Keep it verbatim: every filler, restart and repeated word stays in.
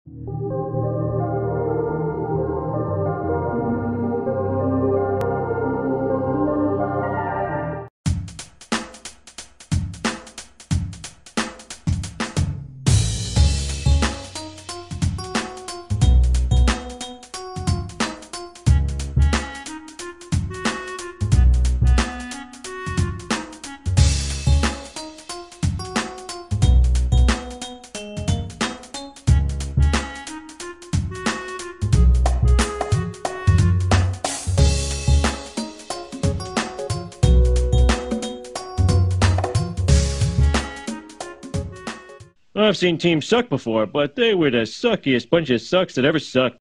I've seen teams suck before, but they were the suckiest bunch of sucks that ever sucked.